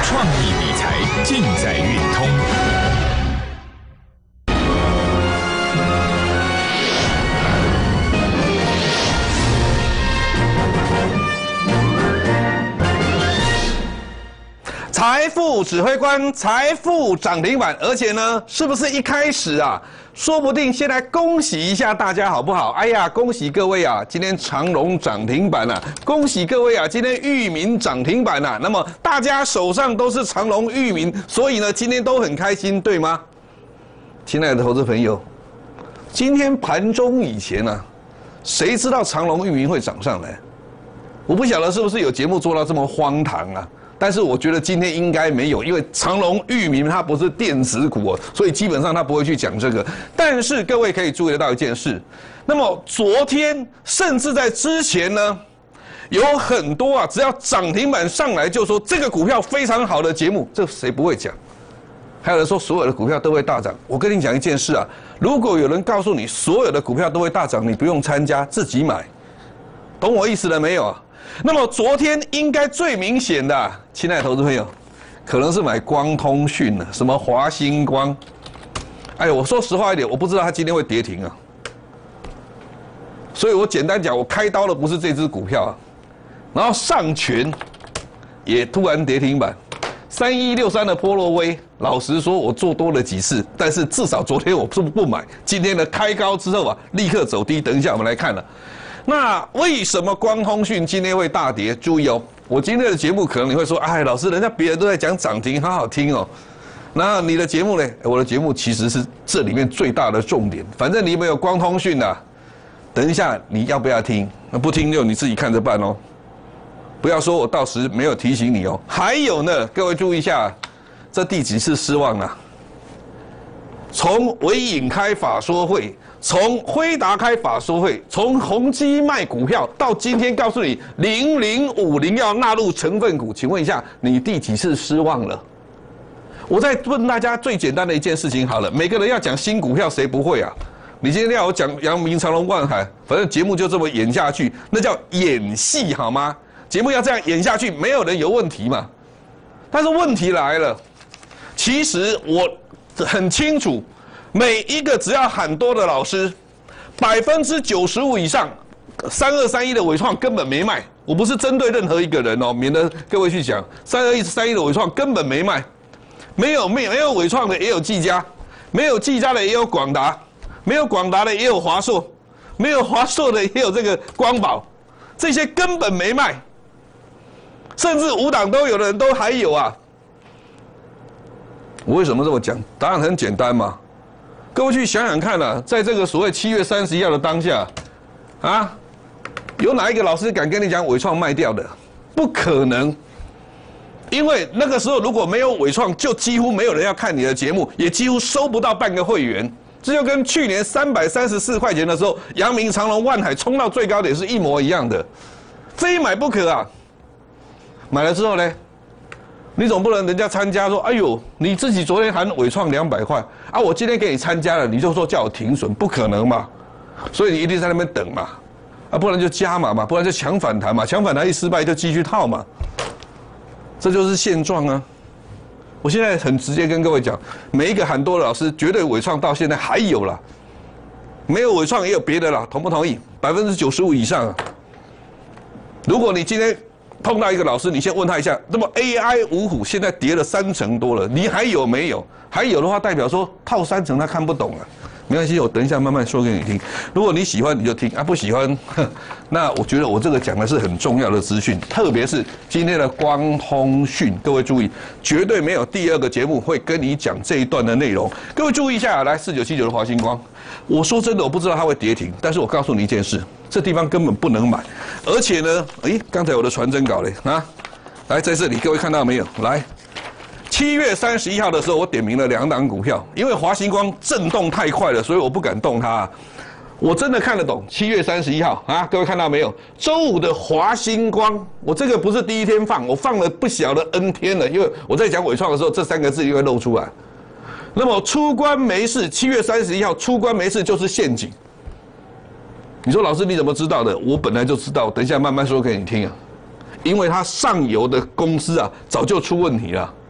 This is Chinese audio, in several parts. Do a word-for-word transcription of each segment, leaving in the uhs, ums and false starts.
创意理财尽在运通。 财富指挥官，财富涨停板，而且呢，是不是一开始啊？说不定先来恭喜一下大家好不好？哎呀，恭喜各位啊！今天长荣涨停板啊！恭喜各位啊！今天裕民涨停板啊！那么大家手上都是长荣、裕民，所以呢，今天都很开心，对吗？亲爱的投资朋友，今天盘中以前呢、啊，谁知道长荣、裕民会涨上来？我不晓得是不是有节目做到这么荒唐啊！但是我觉得今天应该没有，因为长荣、裕民它不是电子股哦，所以基本上它不会去讲这个。但是各位可以注意得到一件事，那么昨天甚至在之前呢，有很多啊，只要涨停板上来就说这个股票非常好的节目，这谁不会讲？还有人说所有的股票都会大涨，我跟你讲一件事啊，如果有人告诉你所有的股票都会大涨，你不用参加，自己买，懂我意思了没有啊？那么昨天应该最明显的、啊，亲爱的投资朋友，可能是买光通讯了，什么华星光。哎，我说实话一点，我不知道它今天会跌停啊。所以我简单讲，我开刀的不是这只股票啊。然后上权也突然跌停板，三一六三的波若威，老实说，我做多了几次，但是至少昨天我是不买。今天的开高之后啊，立刻走低。等一下我们来看了。那为什么光通讯今天会大跌？注意哦，我今天的节目可能你会说，哎，老师，人家别人都在讲涨停，好好听哦。那你的节目呢？我的节目其实是这里面最大的重点。反正你没有光通讯啊，等一下你要不要听？那不听就你自己看着办哦。不要说我到时没有提醒你哦。还有呢，各位注意一下，这第几次失望了？从微影开法说会。从辉达开法说会，从宏基卖股票到今天告诉你零零五零要纳入成分股，请问一下，你第几次失望了？我再问大家最简单的一件事情好了，每个人要讲新股票，谁不会啊？你今天要我讲阳明、长荣、万海，反正节目就这么演下去，那叫演戏好吗？节目要这样演下去，没有人有问题嘛？但是问题来了，其实我很清楚。每一个只要喊多的老师，百分之九十五以上，三二三一的伟创根本没卖。我不是针对任何一个人哦，免得各位去讲三二一三一的伟创根本没卖，没有没有没有伟创的也有技嘉，没有技嘉的也有广达，没有广达的也有华硕，没有华硕的也有这个光宝，这些根本没卖，甚至五档都有的人都还有啊。我为什么这么讲？答案很简单嘛。各位去想想看啊，在这个所谓七月三十一号的当下，啊，有哪一个老师敢跟你讲伟创卖掉的？不可能，因为那个时候如果没有伟创，就几乎没有人要看你的节目，也几乎收不到半个会员。这就跟去年三百三十四块钱的时候，阳明、长荣、万海冲到最高点是一模一样的，非买不可啊！买了之后呢？你总不能人家参加说，哎呦，你自己昨天喊伟创两百块啊，我今天给你参加了，你就说叫我停损，不可能嘛？所以你一定在那边等嘛，啊，不然就加码嘛，不然就抢反弹嘛，抢反弹一失败就继续套嘛，这就是现状啊。我现在很直接跟各位讲，每一个喊多的老师，绝对伟创到现在还有啦，没有伟创也有别的啦，同不同意？百分之九十五以上啊。如果你今天碰到一个老师，你先问他一下，那么 A I 五虎现在跌了三成多了，你还有没有？还有的话，代表说套三成他看不懂啊，没关系，我等一下慢慢说给你听。如果你喜欢你就听啊，不喜欢，那我觉得我这个讲的是很重要的资讯，特别是今天的光通讯，各位注意，绝对没有第二个节目会跟你讲这一段的内容。各位注意一下，来四九七九的华星光，我说真的，我不知道它会跌停，但是我告诉你一件事。这地方根本不能买，而且呢，诶，刚才我的传真稿嘞啊，来在这里，各位看到没有？来，七月三十一号的时候，我点名了两档股票，因为华星光震动太快了，所以我不敢动它、啊。我真的看得懂。七月三十一号啊，各位看到没有？周五的华星光，我这个不是第一天放，我放了不小的 N 天了，因为我在讲伟创的时候，这三个字就会露出来。那么出关没事，七月三十一号出关没事就是陷阱。你说老师你怎么知道的？我本来就知道，等一下慢慢说给你听啊。因为它上游的公司啊早就出问题了，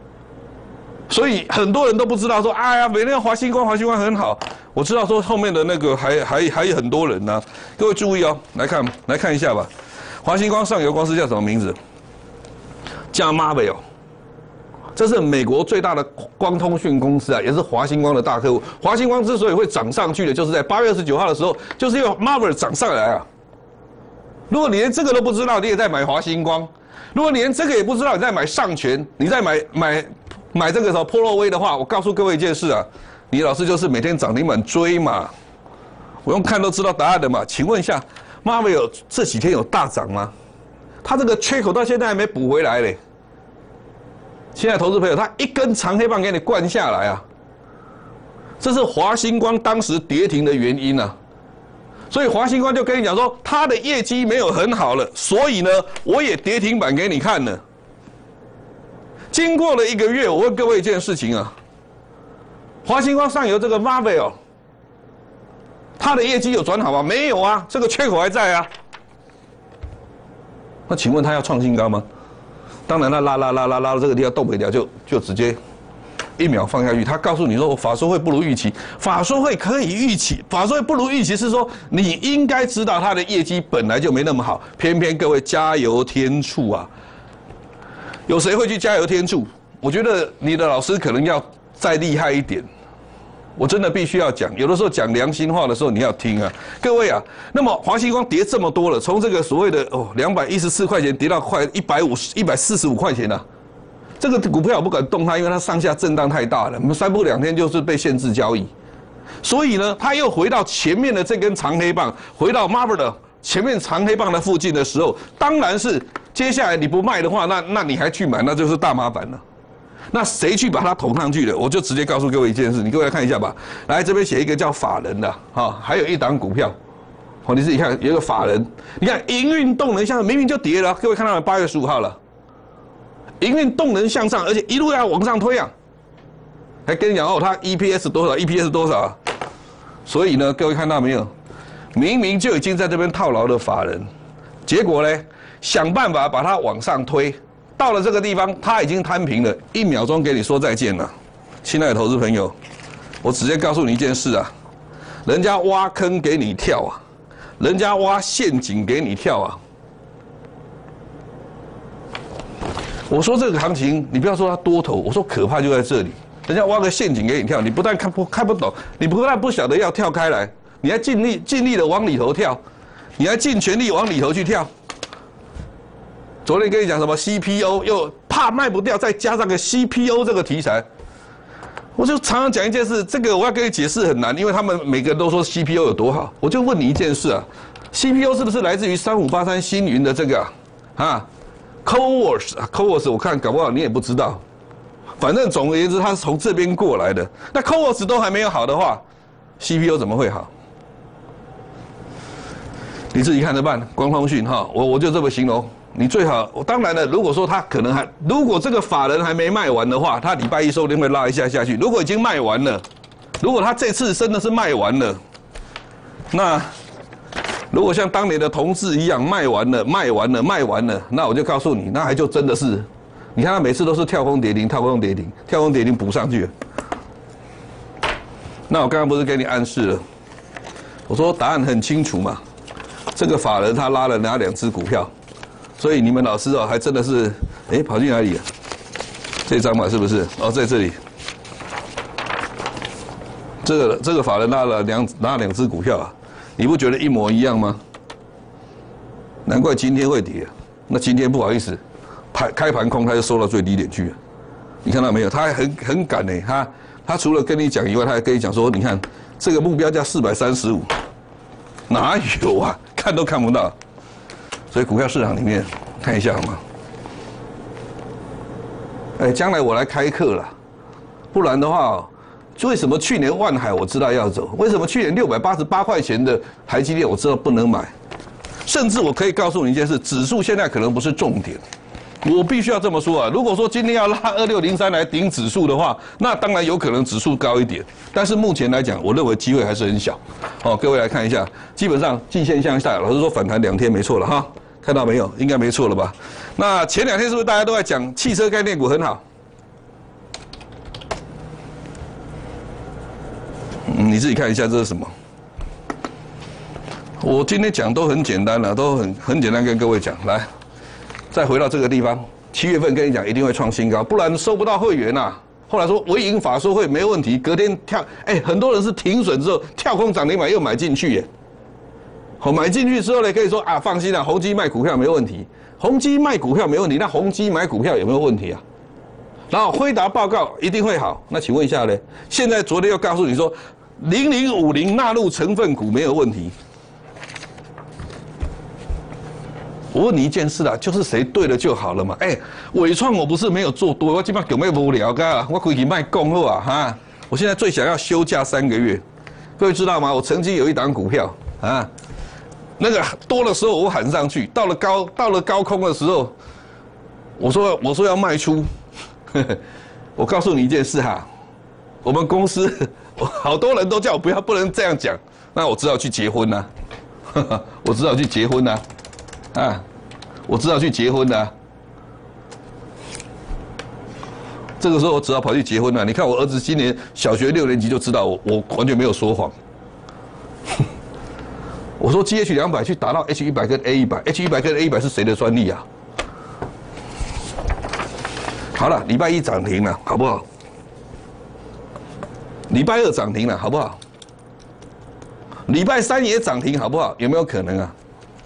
所以很多人都不知道说，哎呀，每天华星光，华星光很好。我知道说后面的那个还还还有很多人呢、啊，各位注意哦，来看来看一下吧。华星光上游公司叫什么名字？叫 Marvell， 这是美国最大的光通讯公司啊，也是华星光的大客户。华星光之所以会涨上去的，就是在八月二十九号的时候，就是因为 Marvell 涨上来啊。如果你连这个都不知道，你也在买华星光；如果你连这个也不知道，你在买上权，你在买买买这个什么波洛威的话，我告诉各位一件事啊，你老师就是每天涨停板追嘛，我用看都知道答案的嘛。请问一下 ，Marvell 这几天有大涨吗？它这个缺口到现在还没补回来嘞。现在投资朋友，他一根长黑棒给你灌下来啊，这是华星光当时跌停的原因啊。所以华星光就跟你讲说，它的业绩没有很好了，所以呢，我也跌停板给你看了。经过了一个月，我问各位一件事情啊，华星光上游这个 Marvell， 它的业绩有转好吗？没有啊，这个缺口还在啊。那请问它要创新高吗？当然，它拉拉拉拉拉到这个地方动不了，就就直接一秒放下去。他告诉你说，法说会不如预期，法说会可以预期，法说会不如预期是说你应该知道它的业绩本来就没那么好，偏偏各位加油添醋啊！有谁会去加油添醋？我觉得你的老师可能要再厉害一点。我真的必须要讲，有的时候讲良心话的时候你要听啊，各位啊。那么华星光跌这么多了，从这个所谓的哦两百一十四块钱跌到快一百五十、一百四十五块钱了、啊，这个股票我不敢动它，因为它上下震荡太大了，我们三不两天就是被限制交易。所以呢，它又回到前面的这根长黑棒，回到 Marvell 的前面长黑棒的附近的时候，当然是接下来你不卖的话，那那你还去买，那就是大麻烦了。那谁去把它捅上去的？我就直接告诉各位一件事，你各位来看一下吧。来这边写一个叫法人的，哈，还有一档股票，好，你自己看，有一个法人，你看营运动能向上，明明就跌了，各位看到了，八月十五号了，营运动能向上，而且一路要往上推啊，还跟你讲哦，它 E P S 多少 ，E P S 多少啊？所以呢，各位看到没有？明明就已经在这边套牢的法人，结果呢，想办法把它往上推。到了这个地方，它已经摊平了，一秒钟给你说再见了，亲爱的投资朋友，我直接告诉你一件事啊，人家挖坑给你跳啊，人家挖陷阱给你跳啊。我说这个行情，你不要说它多头，我说可怕就在这里，人家挖个陷阱给你跳，你不但看不看不懂，你不但不晓得要跳开来，你还尽力尽力的往里头跳，你还尽全力往里头去跳。昨天跟你讲什么 C P O， 又怕卖不掉，再加上个 C P O 这个题材，我就常常讲一件事，这个我要跟你解释很难，因为他们每个人都说 C P O 有多好，我就问你一件事啊 ，C P O 是不是来自于三五八三星云的这个啊 ，Coworks Coworks 我看搞不好你也不知道，反正总而言之它是从这边过来的，那 Coworks 都还没有好的话 ，C P O 怎么会好？你自己看着办，光通讯哈，我我就这么形容。你最好，我当然了。如果说他可能还，如果这个法人还没卖完的话，他礼拜一说不定会拉一下下去。如果已经卖完了，如果他这次真的是卖完了，那如果像当年的同志一样卖完了、卖完了、卖完了，那我就告诉你，那还就真的是，你看他每次都是跳空跌停、跳空跌停、跳空跌停补上去了。那我刚刚不是给你暗示了？我说答案很清楚嘛，这个法人他拉了哪两只股票？所以你们老师哦，还真的是，哎，跑去哪里了？这张嘛，是不是？哦，在这里。这个这个法人拉了两拉两只股票啊，你不觉得一模一样吗？难怪今天会跌。那今天不好意思，开开盘空，它就收到最低点去了。你看到没有？他还很很敢呢，他他除了跟你讲以外，他还跟你讲说，你看这个目标价四百三十五，哪有啊？看都看不到。所以股票市场里面看一下好吗？哎，将来我来开课了，不然的话，为什么去年万海我知道要走？为什么去年六百八十八块钱的台积电我知道不能买？甚至我可以告诉你一件事，指数现在可能不是重点。我必须要这么说啊！如果说今天要拉二六零三来顶指数的话，那当然有可能指数高一点。但是目前来讲，我认为机会还是很小。好，各位来看一下，基本上季线向下，老实说反弹两天没错了哈，看到没有？应该没错了吧？那前两天是不是大家都在讲汽车概念股很好？ 嗯，你自己看一下这是什么。我今天讲都很简单了，都很很简单跟各位讲。来，再回到这个地方，七月份跟你讲一定会创新高，不然收不到会员呐、啊。后来说微盈法说会没问题，隔天跳，哎、欸，很多人是停损之后跳空涨停板又买进去耶。好，买进去之后呢，可以说啊，放心啦，宏基卖股票没问题，宏基卖股票没问题，那宏基买股票有没有问题啊？然后辉达报告一定会好，那请问一下呢？现在昨天又告诉你说，零零五零纳入成分股没有问题。我问你一件事啦，就是谁对了就好了嘛。哎、欸，伟创我不是没有做多，我基本上有没有无聊噶？我回去卖供后啊哈！我现在最想要休假三个月，各位知道吗？我曾经有一档股票啊，那个多的时候我喊上去，到了高到了高空的时候，我说我说要卖出。呵呵我告诉你一件事哈，我们公司好多人都叫我不要不能这样讲，那我只好去结婚啦、啊，我只好去结婚啦、啊。啊，我只好去结婚了、啊。这个时候我只好跑去结婚了、啊。你看我儿子今年小学六年级就知道我，我完全没有说谎。我说 G H 两百去打到 H 一百跟 A 一百 ，H 一百跟 A 一百是谁的专利啊？好了，礼拜一涨停了，好不好？礼拜二涨停了，好不好？礼拜三也涨停，好不好？有没有可能啊？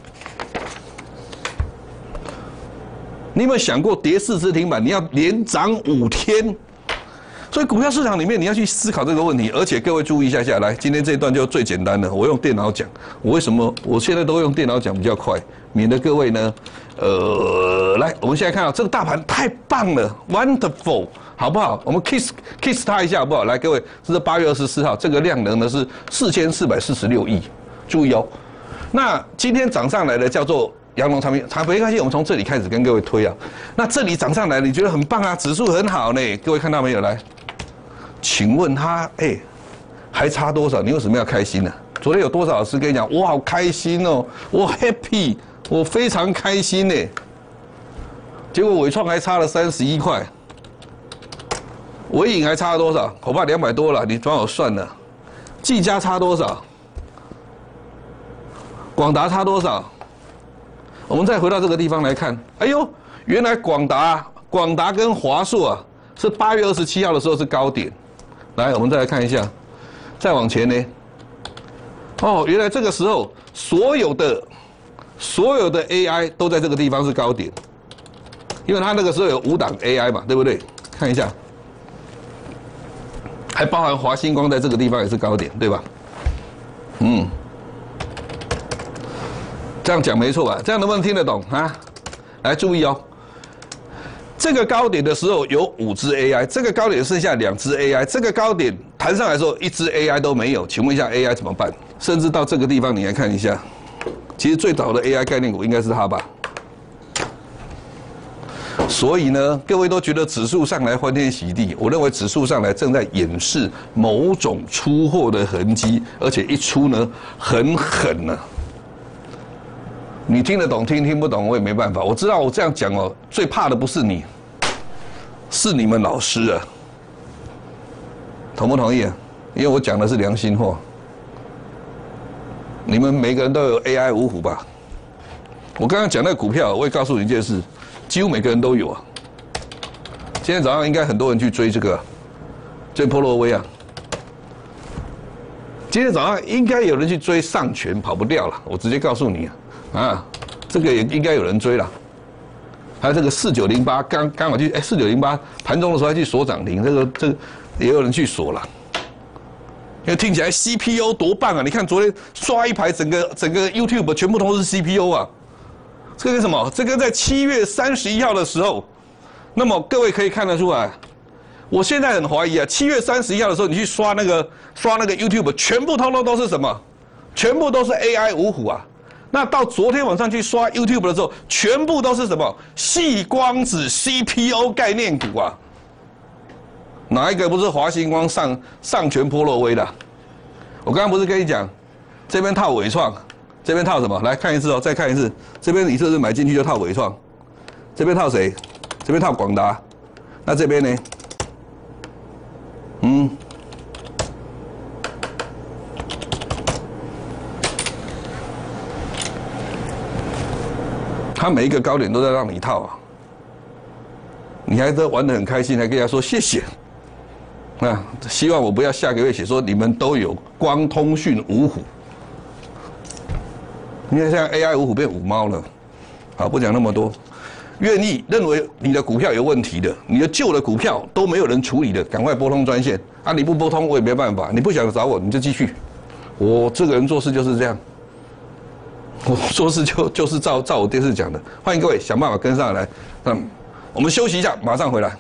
你有没有想过，跌四只停板，你要连涨五天？所以股票市场里面你要去思考这个问题。而且各位注意一下下来，今天这一段就最简单的，我用电脑讲。我为什么我现在都用电脑讲比较快，免得各位呢，呃，来，我们现在看到这个大盘太棒了 ，wonderful， 好不好？我们 kiss kiss 它一下好不好？来，各位，这是八月二十四号，这个量能呢是四千四百四十六亿，注意哦。那今天涨上来的叫做。阳龙产品，产没关系，我们从这里开始跟各位推啊。那这里涨上来，你觉得很棒啊，指数很好呢。各位看到没有？来，请问他哎、欸，还差多少？你为什么要开心呢、啊？昨天有多少老师跟你讲，我好开心哦，我 happy， 我非常开心呢。结果伟创还差了三十一块，伟影还差了多少？恐怕两百多了，你帮我算了。技嘉差多少？广达差多少？我们再回到这个地方来看，哎呦，原来广达、广达跟华硕啊，是八月二十七号的时候是高点。来，我们再来看一下，再往前呢，哦，原来这个时候所有的所有的 A I 都在这个地方是高点，因为它那个时候有五档 A I 嘛，对不对？看一下，还包含华星光在这个地方也是高点，对吧？嗯。这样讲没错吧？这样能不能听得懂啊？来注意哦，这个高点的时候有五只 A I， 这个高点剩下两只 A I， 这个高点弹上来的时候一只 A I 都没有，请问一下 A I 怎么办？甚至到这个地方你来看一下，其实最早的 A I 概念股应该是它吧？所以呢，各位都觉得指数上来欢天喜地，我认为指数上来正在掩饰某种出货的痕迹，而且一出呢很狠呢、啊。你听得懂，听听不懂，我也没办法。我知道我这样讲哦，最怕的不是你，是你们老师啊。同不同意啊？因为我讲的是良心话。你们每个人都有 A I 五虎吧？我刚刚讲那个股票，我也告诉你一件事，几乎每个人都有啊。今天早上应该很多人去追这个、啊，追波罗威啊。今天早上应该有人去追上权，跑不掉了。我直接告诉你啊。啊，这个也应该有人追了，还有这个四九零八刚刚好去哎四九零八盘中的时候还去锁涨停，这个这个也有人去锁了，因为听起来 C P U 多棒啊！你看昨天刷一排，整个整个 YouTube 全部都是 C P U 啊，这个是什么？这个在七月三十一号的时候，那么各位可以看得出来，我现在很怀疑啊，七月三十一号的时候你去刷那个刷那个 YouTube， 全部通通都是什么？全部都是 A I 五虎啊！那到昨天晚上去刷 YouTube 的时候，全部都是什么矽光子 C P U 概念股啊？哪一个不是华星光上上权波罗威的？我刚刚不是跟你讲，这边套伟创，这边套什么？来看一次哦，再看一次。这边你是不是买进去就套伟创？这边套谁？这边套广达。那这边呢？嗯， 他每一个高点都在让你套啊，你还在玩得很开心，还跟人家说谢谢。那希望我不要下个月写说你们都有光通讯五虎，因为现在 A I 五虎变五猫了。好，不讲那么多。愿意认为你的股票有问题的，你的旧的股票都没有人处理的，赶快拨通专线啊！你不拨通我也没办法，你不想找我你就继续。我这个人做事就是这样，我做事就就是照照我电视讲的。欢迎各位想办法跟上来。那我们休息一下，马上回来。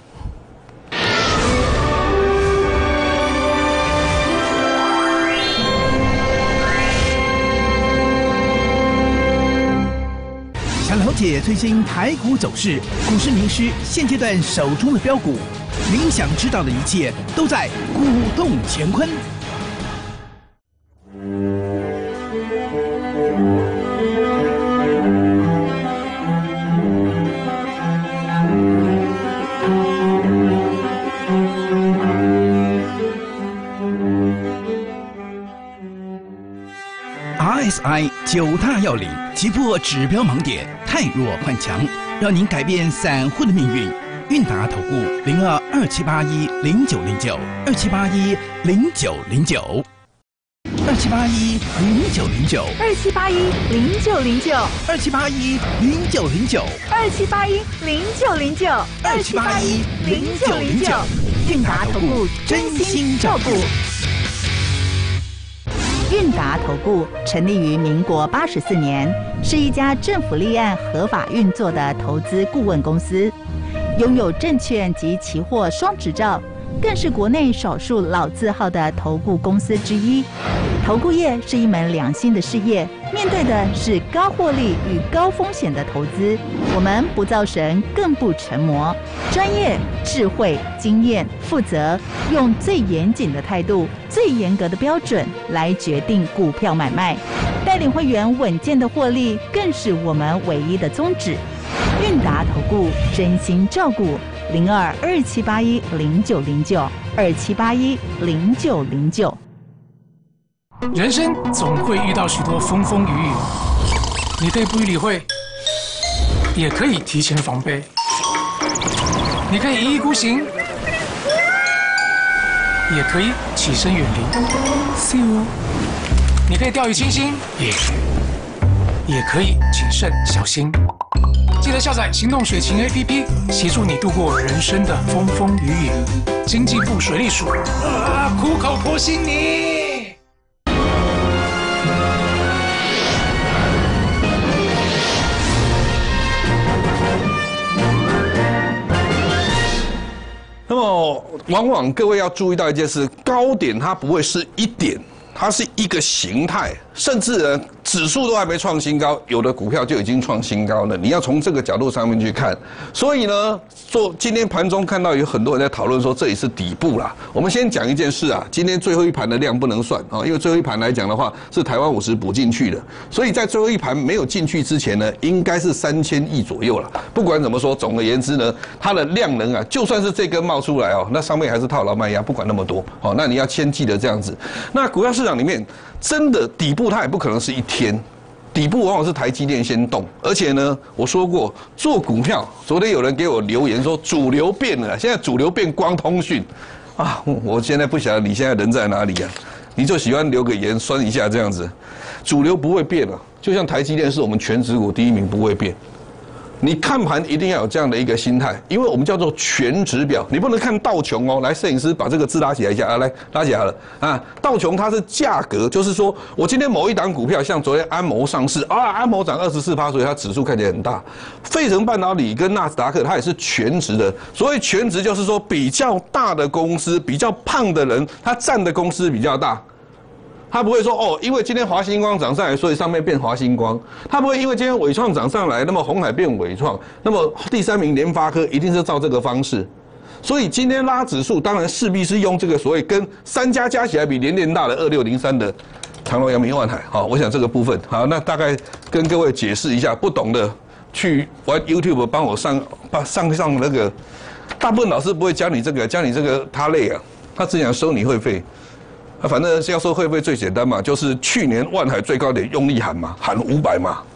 想了解最新台股走势，股市名师现阶段手中的标股，您想知道的一切都在股动乾坤。R S I 九大要领，击破指标盲点，汰弱换强，让您改变散户的命运。韵达投顾零二二七八一零九零九二七八一零九零九二七八一零九零九二七八一零九零九二七八一零九零九二七八一零九零九二七八一零九零九， 韵达投顾真心照顾。韵达投顾成立于民国八十四年，是一家政府立案合法运作的投资顾问公司，拥有证券及期货双执照，更是国内少数老字号的投顾公司之一。投顾业是一门良心的事业，面对的是高获利与高风险的投资。我们不造神，更不成魔，专业、智慧、经验、负责，用最严谨的态度、最严格的标准来决定股票买卖，带领会员稳健的获利，更是我们唯一的宗旨。韵达投顾真心照顾，零二二七八一零九零九二七八一零九零九。 人生总会遇到许多风风雨雨，你可以不予理会，也可以提前防备。你可以一意孤行，也可以起身远离。See you。你可以掉以轻心，也也可以谨慎小心。记得下载行动水情 A P P， 协助你度过人生的风风雨雨。经济部水利署，啊，苦口婆心你。 那么，往往各位要注意到一件事：高点它不会是一点，它是一个形态，甚至呢，指数都还没创新高，有的股票就已经创新高了。你要从这个角度上面去看。所以呢，做今天盘中看到有很多人在讨论说这里是底部啦。我们先讲一件事啊，今天最后一盘的量不能算啊，因为最后一盘来讲的话是台湾五十补进去的，所以在最后一盘没有进去之前呢，应该是三千亿左右了。不管怎么说，总而言之呢，它的量能啊，就算是这根冒出来哦，那上面还是套牢卖压，不管那么多哦，那你要先记得这样子。那股票市场里面真的底部它也不可能是一天。底部往往是台积电先动，而且呢，我说过做股票，昨天有人给我留言说主流变了，现在主流变光通讯，啊，我现在不晓得你现在人在哪里啊？你就喜欢留个言酸一下这样子，主流不会变了，就像台积电是我们全指股第一名不会变。你看盘一定要有这样的一个心态，因为我们叫做全指表，你不能看道琼哦。来，摄影师把这个字拉起来一下啊，来拉起来了啊。道琼它是价格，就是说我今天某一档股票，像昨天安谋上市啊，安谋涨二十四趴，所以它指数看起来很大。费城半导体跟纳斯达克它也是全值的，所谓全值就是说比较大的公司，比较胖的人，他占的公司比较大。他不会说哦，因为今天华星光涨上来，所以上面变华星光。他不会因为今天伟创涨上来，那么鸿海变伟创，那么第三名联发科一定是照这个方式。所以今天拉指数，当然势必是用这个所谓跟三家加起来比联电大的二六零三的长荣、阳明、万海。好，我想这个部分好，那大概跟各位解释一下，不懂的去玩 YouTube 帮我上上上那个，大部分老师不会教你这个，教你这个他累啊，他只想收你会费。反正要收会费最简单嘛，就是去年万海最高点用力喊嘛，喊五百嘛，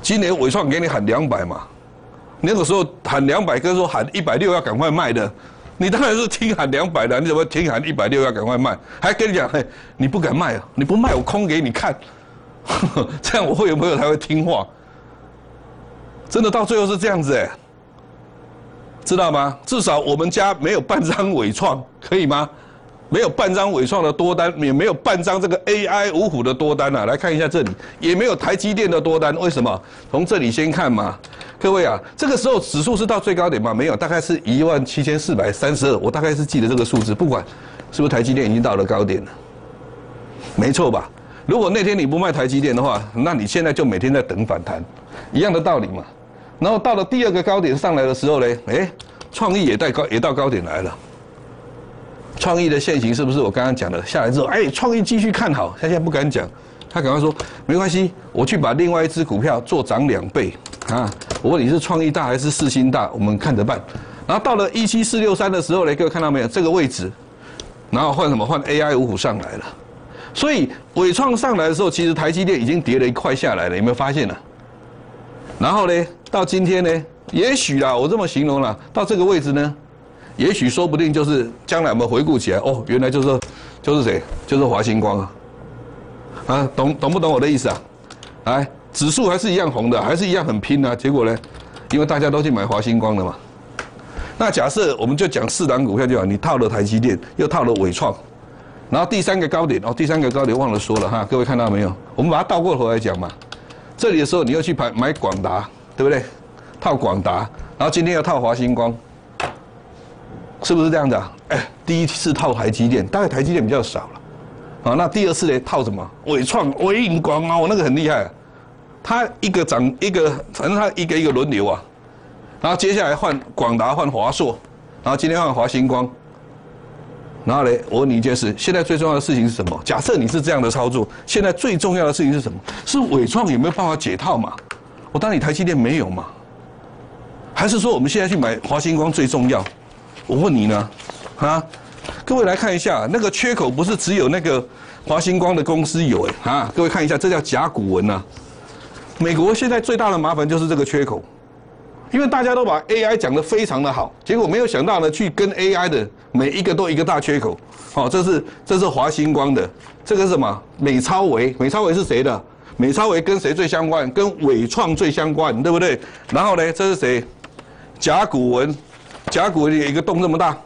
今年伟创给你喊两百嘛，那个时候喊两百，跟说喊一百六要赶快卖的，你当然是听喊两百的，你怎么听喊一百六要赶快卖？还跟你讲，嘿，你不敢卖啊，你不卖我空给你看，这样我会员朋友才会听话。真的到最后是这样子哎、欸，知道吗？至少我们家没有半张伟创，可以吗？没有半张伟创的多单，也没有半张这个 A I 五虎的多单啊。来看一下这里，也没有台积电的多单。为什么？从这里先看嘛，各位啊，这个时候指数是到最高点吗？没有，大概是一万七千四百三十二。我大概是记得这个数字，不管是不是台积电已经到了高点了，没错吧？如果那天你不卖台积电的话，那你现在就每天在等反弹，一样的道理嘛。然后到了第二个高点上来的时候呢，哎，创意也到高也到高点来了。创意的现形是不是我刚刚讲的？下来之后，哎，创意继续看好，他现在不敢讲，他赶快说没关系，我去把另外一只股票做涨两倍啊！我问你是创意大还是世新大，我们看着办。然后到了一七四六三的时候呢，各位看到没有？这个位置，然后换什么？换 A I 五虎上来了。所以伟创上来的时候，其实台积电已经跌了一块下来了，有没有发现呢？然后呢，到今天呢，也许啦，我这么形容啦，到这个位置呢。也许说不定就是将来我们回顾起来，哦，原来就是就是谁？就是华星光啊！啊，懂懂不懂我的意思啊？来，指数还是一样红的，还是一样很拼啊。结果呢，因为大家都去买华星光了嘛。那假设我们就讲四档股票就好，你套了台积电，又套了伟创，然后第三个高点哦，第三个高点忘了说了哈，各位看到没有？我们把它倒过头来讲嘛。这里的时候你又去买买广达，对不对？套广达，然后今天又套华星光。是不是这样子啊？哎，第一次套台积电，大概台积电比较少了，啊，那第二次呢套什么？伟创、伟影光啊，我那个很厉害、啊，它一个涨一个，反正它一个一个轮流啊，然后接下来换广达换华硕，然后今天换华星光，然后呢，我问你一件事，现在最重要的事情是什么？假设你是这样的操作，现在最重要的事情是什么？是伟创有没有办法解套嘛？我当你台积电没有嘛？还是说我们现在去买华星光最重要？我问你呢，啊，各位来看一下，那个缺口不是只有那个华星光的公司有哎，啊，各位看一下，这叫甲骨文呐、啊。美国现在最大的麻烦就是这个缺口，因为大家都把 A I 讲得非常的好，结果没有想到呢，去跟 A I 的每一个都一个大缺口。好、哦，这是这是华星光的，这个是什么？美超微，美超微是谁的？美超微跟谁最相关？跟伟创最相关，对不对？然后呢，这是谁？甲骨文。甲骨文有一个洞这么大，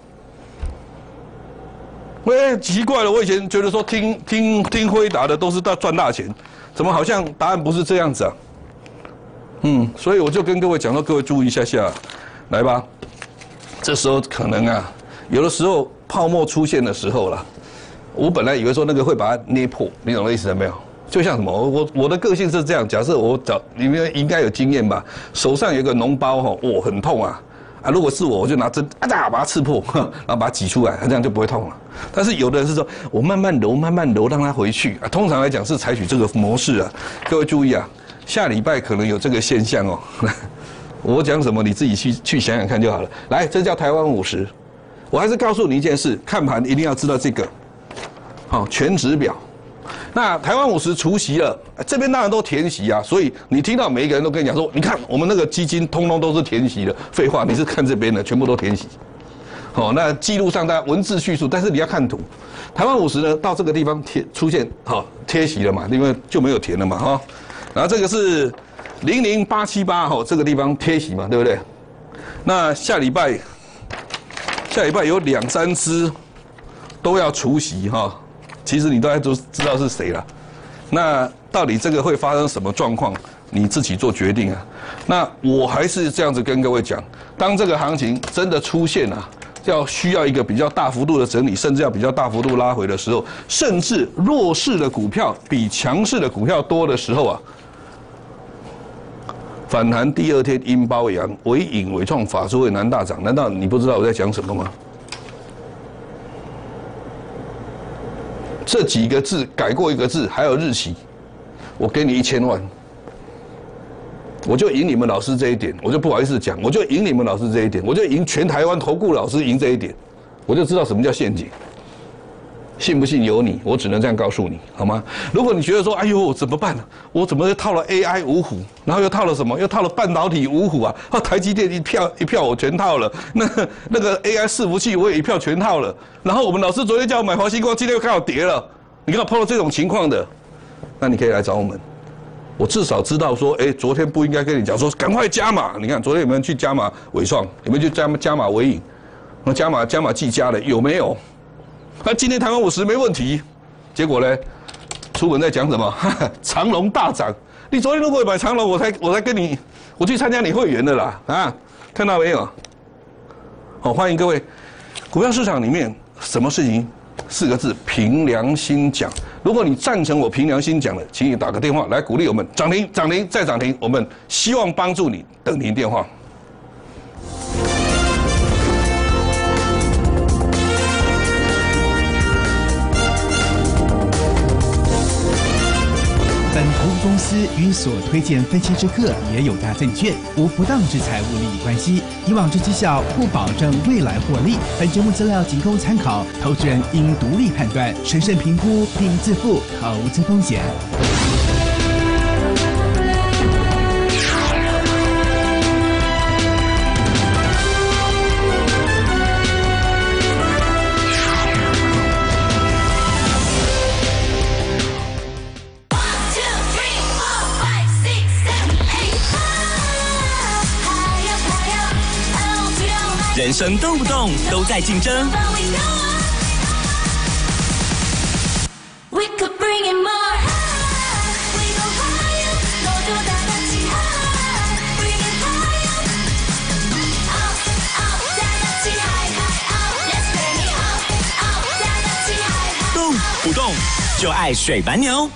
喂，奇怪了，我以前觉得说听听听辉达的都是大赚大钱，怎么好像答案不是这样子啊？嗯，所以我就跟各位讲说，各位注意一下下，来吧，这时候可能啊，有的时候泡沫出现的时候啦，我本来以为说那个会把它捏破，你懂我意思没有？就像什么，我我的个性是这样，假设我找你们应该有经验吧，手上有个脓包哈，哇，很痛啊。啊，如果是我，我就拿针啊哒把它刺破，然后把它挤出来，这样就不会痛了。但是有的人是说，我慢慢揉，慢慢揉，让它回去啊。通常来讲是采取这个模式啊。各位注意啊，下礼拜可能有这个现象哦。我讲什么你自己去去想想看就好了。来，这叫台湾五十。我还是告诉你一件事，看盘一定要知道这个，好，全指表。那台湾五十除息了，这边当然都填息啊，所以你听到每一个人都跟你讲说，你看我们那个基金通通都是填息的，废话，你是看这边的，全部都填息。好，那记录上大家文字叙述，但是你要看图。台湾五十呢，到这个地方贴出现好贴息了嘛，因为就没有填了嘛哈。然后这个是零零八七八哈，这个地方贴息嘛，对不对？那下礼拜下礼拜有两三只都要除息哈。其实你大家都知道是谁了，那到底这个会发生什么状况，你自己做决定啊。那我还是这样子跟各位讲，当这个行情真的出现啊，要需要一个比较大幅度的整理，甚至要比较大幅度拉回的时候，甚至弱势的股票比强势的股票多的时候啊，反弹第二天阴包阳，伟影、伟创、法说会难大涨，难道你不知道我在讲什么吗？这几个字改过一个字，还有日期，我给你一千万，我就赢你们老师这一点，我就不好意思讲，我就赢你们老师这一点，我就赢全台湾投顾老师赢这一点，我就知道什么叫陷阱。 信不信由你，我只能这样告诉你，好吗？如果你觉得说，哎呦，怎么办呢？我怎么又套了 A I 五虎，然后又套了什么？又套了半导体五虎啊！啊，台积电一票一票我全套了，那那个 A I 伺服器我也一票全套了。然后我们老师昨天叫我买华星光，今天又刚好跌了。你看到碰到这种情况的，那你可以来找我们。我至少知道说，哎，昨天不应该跟你讲说，赶快加码。你看昨天有没有去加码伟创？有没有去加加码伟影？那加码加码技嘉的有没有？那、啊、今天台湾五十没问题，结果呢？出门在讲什么？哈哈，长荣大涨。你昨天如果买长荣，我才我才跟你，我去参加你会员的啦啊！看到没有？好，欢迎各位。股票市场里面什么事情？四个字：凭良心讲。如果你赞成我凭良心讲的，请你打个电话来鼓励我们，涨停涨停再涨停，我们希望帮助你。等停电话。 本投资公司与所推荐分期之客也有大证券，无不当之财务利益关系。以往之绩效不保证未来获利。本节目资料仅供参考，投资人应独立判断、审慎评估并自负投资风险。 人生动不动都在竞争，动不动就爱水白牛。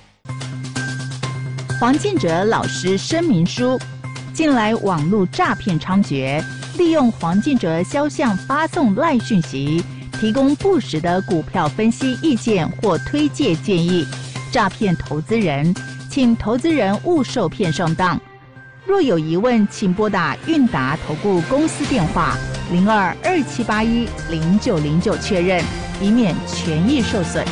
黄进哲老师声明书：近来网络诈骗猖獗。利用黄进哲肖像发送赖讯息，提供不实的股票分析意见或推介建议，诈骗投资人，请投资人勿受骗上当。若有疑问，请拨打韵达投顾公司电话零二二七八一零九零九确认，以免权益受损。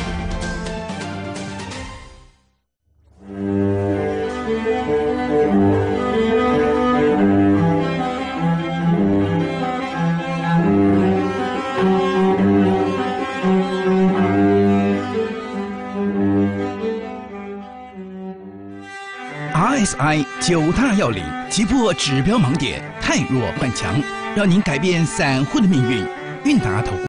R S I 九大要领，击破指标盲点，汰弱换强，让您改变散户的命运。韵达投顾。